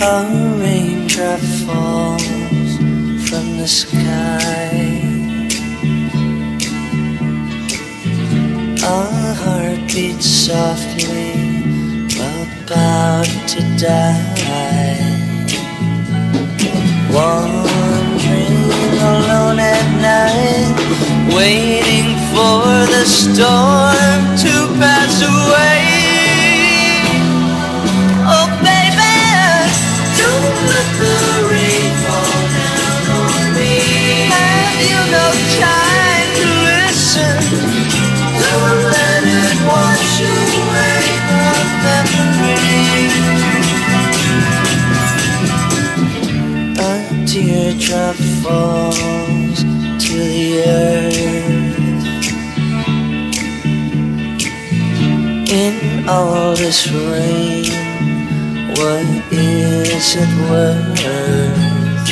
A raindrop falls from the sky. Our heart beats softly, about to die. Wandering alone at night, waiting for the storm to pass away. Oh baby, don't let the rain fall down on me. Have you no time to listen? Don't let it wash away our memories. A teardrop falls to the earth. In all this rain, what is it worth?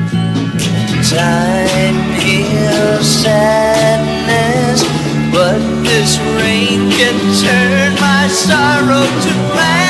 Time heals sadness, but this rain can turn my sorrow to gladness.